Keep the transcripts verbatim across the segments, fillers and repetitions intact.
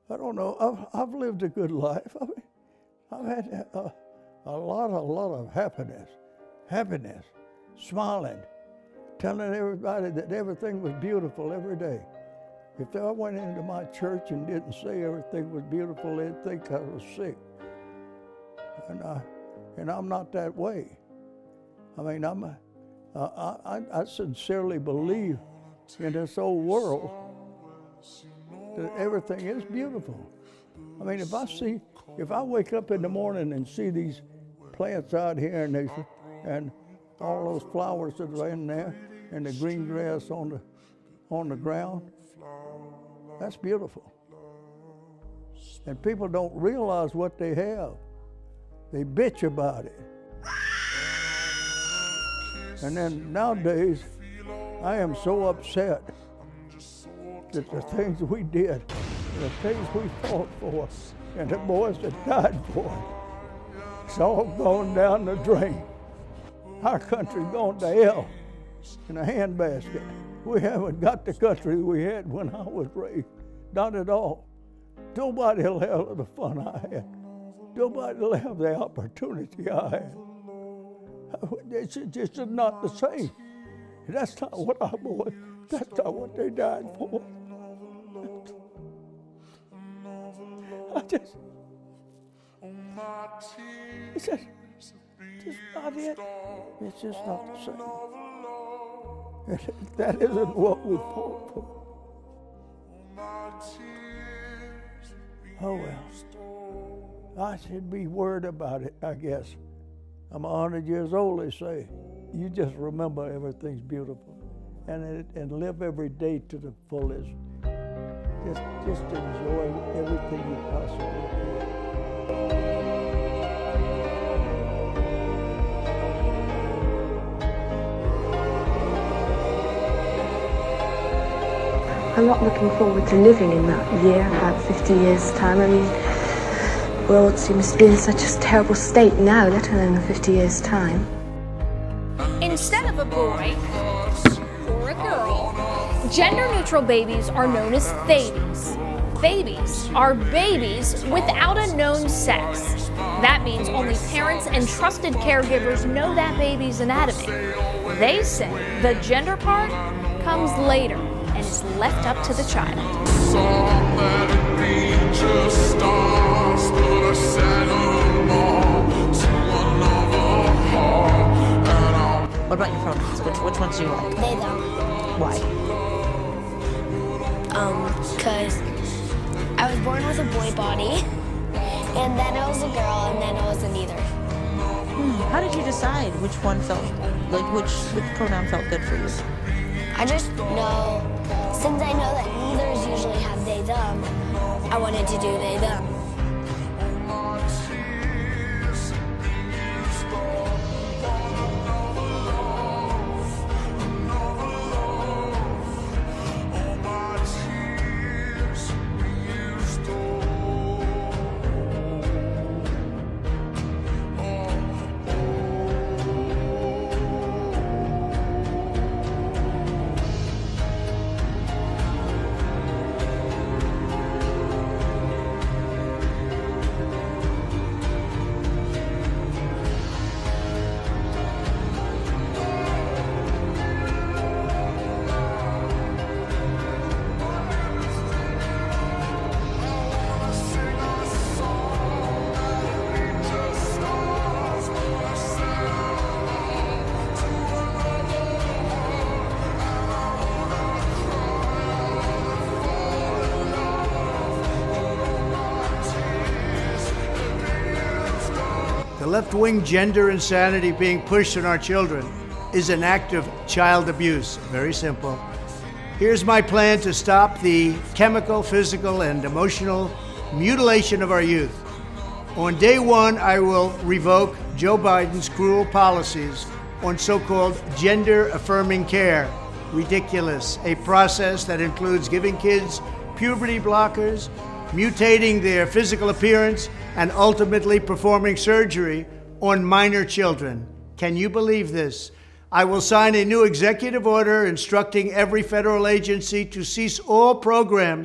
I don't know, I've, I've lived a good life. I mean, I've had a, a lot, a lot of happiness, happiness, smiling, telling everybody that everything was beautiful every day. If I went into my church and didn't say everything was beautiful, they'd think I was sick. And, I, and I'm not that way. I mean, I'm a, uh, I, I sincerely believe in this old world that everything is beautiful. I mean, if I see, if I wake up in the morning and see these plants out here and, they, and all those flowers that are in there and the green grass on the, on the ground, that's beautiful. And people don't realize what they have. They bitch about it. And then nowadays, I am so upset that the things we did, the things we fought for, and the boys that died for it, it's all gone down the drain. Our country's gone to hell in a handbasket. We haven't got the country we had when I was raised, not at all. Nobody will have the fun I had. Nobody will have the opportunity I had. It's just not the same. That's not what our boys, that's not what they died for. I just, it's just, just not it. It's just not the same. That isn't what we fought for. Oh well, I should be worried about it, I guess. I'm a hundred years old, they say. You just remember everything's beautiful and, and live every day to the fullest. Just, just enjoy everything you possibly can. I'm not looking forward to living in that year, about fifty years' time. I mean, the world seems to be in such a terrible state now, let alone in fifty years' time. Instead of a boy or a girl, gender-neutral babies are known as babies. Babies are babies without a known sex. That means only parents and trusted caregivers know that baby's anatomy. They say the gender part comes later and is left up to the child. What about your pronouns? Which, which ones do you like? They, them. Why? Um, because I was born with a boy body, and then I was a girl, and then I was a neither. Hmm. How did you decide which one felt, like which, which pronoun felt good for you? I just know, since I know that neithers usually have they, them, I wanted to do they, them. The left-wing gender insanity being pushed on our children is an act of child abuse. Very simple. Here's my plan to stop the chemical, physical, and emotional mutilation of our youth. On day one, I will revoke Joe Biden's cruel policies on so-called gender-affirming care. Ridiculous. A process that includes giving kids puberty blockers, mutating their physical appearance, and ultimately performing surgery on minor children. Can you believe this? I will sign a new executive order instructing every federal agency to cease all programs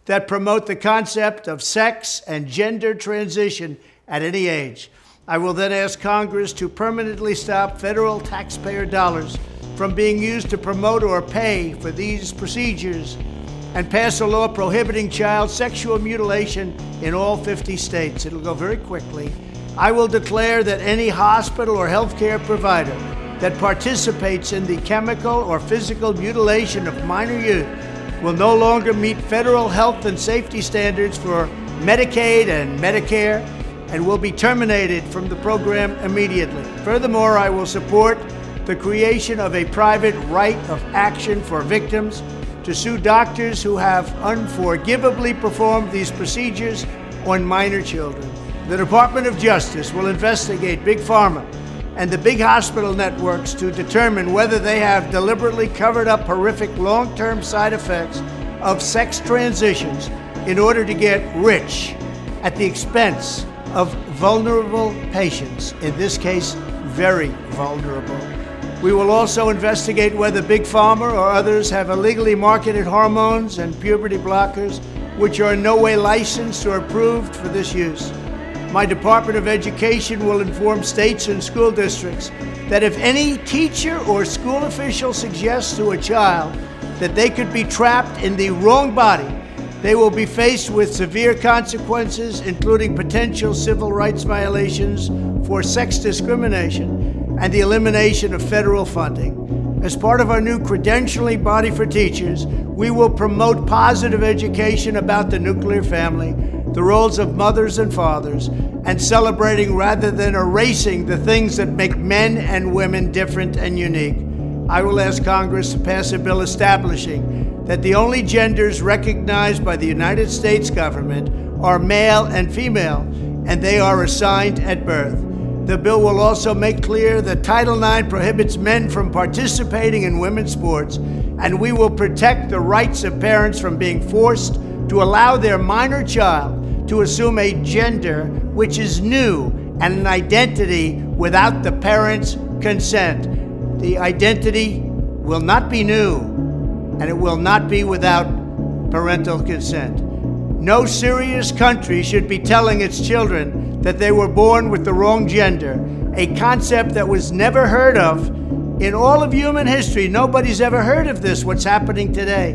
that promote the concept of sex and gender transition at any age. I will then ask Congress to permanently stop federal taxpayer dollars from being used to promote or pay for these procedures and pass a law prohibiting child sexual mutilation in all fifty states. It'll go very quickly. I will declare that any hospital or healthcare provider that participates in the chemical or physical mutilation of minor youth will no longer meet federal health and safety standards for Medicaid and Medicare and will be terminated from the program immediately. Furthermore, I will support the creation of a private right of action for victims to sue doctors who have unforgivably performed these procedures on minor children. The Department of Justice will investigate Big Pharma and the big hospital networks to determine whether they have deliberately covered up horrific long-term side effects of sex transitions in order to get rich at the expense of vulnerable patients, in this case, very vulnerable. We will also investigate whether Big Pharma or others have illegally marketed hormones and puberty blockers, which are in no way licensed or approved for this use. My Department of Education will inform states and school districts that if any teacher or school official suggests to a child that they could be trapped in the wrong body, they will be faced with severe consequences, including potential civil rights violations for sex discrimination and the elimination of federal funding. As part of our new credentialing body for teachers, we will promote positive education about the nuclear family, the roles of mothers and fathers, and celebrating rather than erasing the things that make men and women different and unique. I will ask Congress to pass a bill establishing that the only genders recognized by the United States government are male and female, and they are assigned at birth. The bill will also make clear that Title nine prohibits men from participating in women's sports, and we will protect the rights of parents from being forced to allow their minor child to assume a gender which is new and an identity without the parents' consent. The identity will not be new, and it will not be without parental consent. No serious country should be telling its children that they were born with the wrong gender, a concept that was never heard of in all of human history. Nobody's ever heard of this, what's happening today.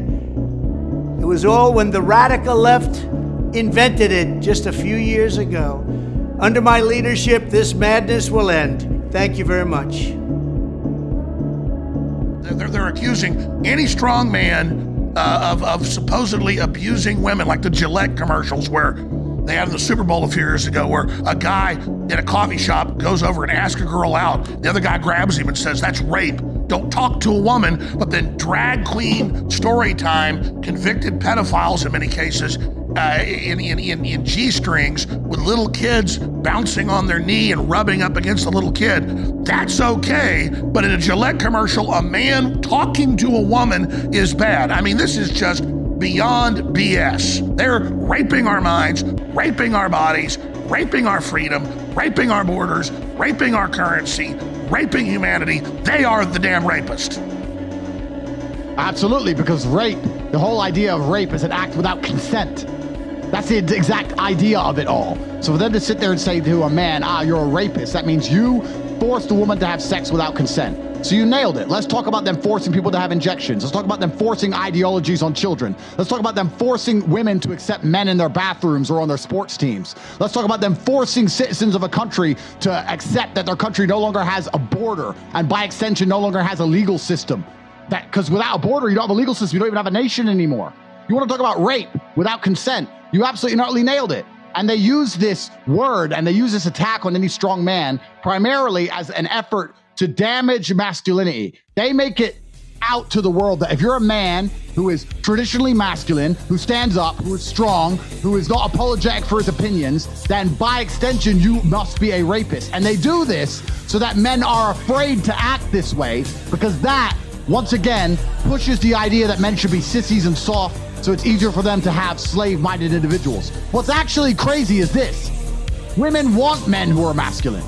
It was all when the radical left invented it just a few years ago. Under my leadership, this madness will end. Thank you very much. They're, they're accusing any strong man uh, of, of supposedly abusing women, like the Gillette commercials where they had in the Super Bowl a few years ago, where a guy in a coffee shop goes over and asks a girl out. The other guy grabs him and says, "That's rape. Don't talk to a woman." But then drag queen story time, convicted pedophiles in many cases, uh, in, in, in, in G-strings with little kids bouncing on their knee and rubbing up against the little kid. That's okay, but in a Gillette commercial, a man talking to a woman is bad. I mean, this is just beyond B S. They're raping our minds, raping our bodies, raping our freedom, raping our borders, raping our currency, raping humanity. They are the damn rapist. Absolutely, because rape, the whole idea of rape is an act without consent. That's the exact idea of it all. So for them to sit there and say to a man, ah, you're a rapist, that means you forced a woman to have sex without consent. So you nailed it. Let's talk about them forcing people to have injections. Let's talk about them forcing ideologies on children. Let's talk about them forcing women to accept men in their bathrooms or on their sports teams. Let's talk about them forcing citizens of a country to accept that their country no longer has a border, and by extension no longer has a legal system. That because without a border, you don't have a legal system. You don't even have a nation anymore. You want to talk about rape without consent? You absolutely and utterly nailed it. And they use this word and they use this attack on any strong man primarily as an effort to damage masculinity. They make it out to the world that if you're a man who is traditionally masculine, who stands up, who is strong, who is not apologetic for his opinions, then by extension, you must be a rapist. And they do this so that men are afraid to act this way, because that, once again, pushes the idea that men should be sissies and soft, so it's easier for them to have slave-minded individuals. What's actually crazy is this. Women want men who are masculine.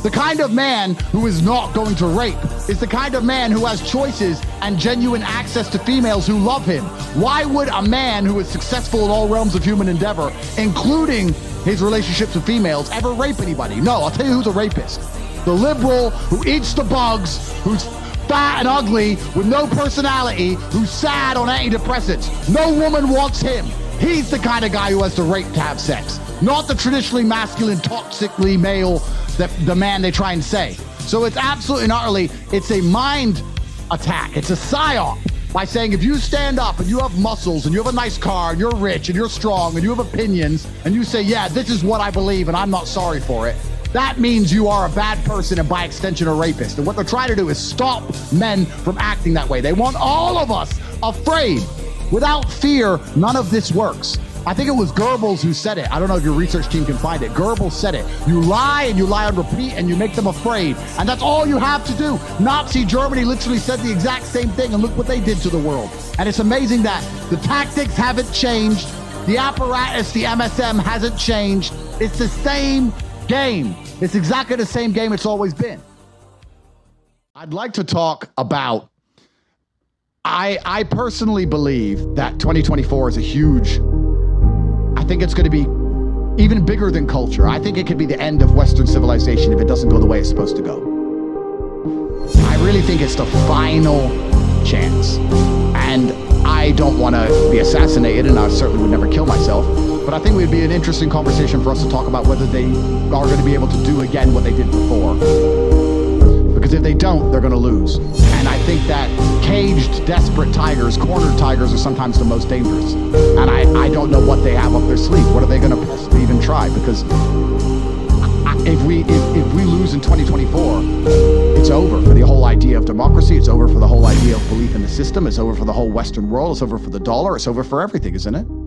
The kind of man who is not going to rape is the kind of man who has choices and genuine access to females who love him. Why would a man who is successful in all realms of human endeavor, including his relationships with females, ever rape anybody? No, I'll tell you who's a rapist. The liberal who eats the bugs, who's fat and ugly with no personality, who's sad on antidepressants. No woman wants him. He's the kind of guy who has to rape to have sex, not the traditionally masculine, toxically male, that the man they try and say. So it's absolutely and utterly, it's a mind attack. It's a psyop by saying if you stand up and you have muscles and you have a nice car and you're rich and you're strong and you have opinions and you say, yeah, this is what I believe and I'm not sorry for it, that means you are a bad person and by extension a rapist. And what they're trying to do is stop men from acting that way. They want all of us afraid. Without fear, none of this works. I think it was Goebbels who said it. I don't know if your research team can find it. Goebbels said it. You lie and you lie on repeat and you make them afraid. And that's all you have to do. Nazi Germany literally said the exact same thing and look what they did to the world. And it's amazing that the tactics haven't changed. The apparatus, the M S M hasn't changed. It's the same game. It's exactly the same game it's always been. I'd like to talk about, I, I personally believe that twenty twenty-four is a huge, I think it's going to be even bigger than culture. I think it could be the end of Western civilization if it doesn't go the way it's supposed to go. I really think it's the final chance. And I don't want to be assassinated, and I certainly would never kill myself. But I think it would be an interesting conversation for us to talk about whether they are going to be able to do again what they did before. Because if they don't, they're going to lose. And I think that caged, desperate tigers, cornered tigers are sometimes the most dangerous. And I, I don't know what they have up their sleeve. What are they going to possibly even try? Because if we, if, if we lose in twenty twenty-four, it's over for the whole idea of democracy. It's over for the whole idea of belief in the system. It's over for the whole Western world. It's over for the dollar. It's over for everything, isn't it?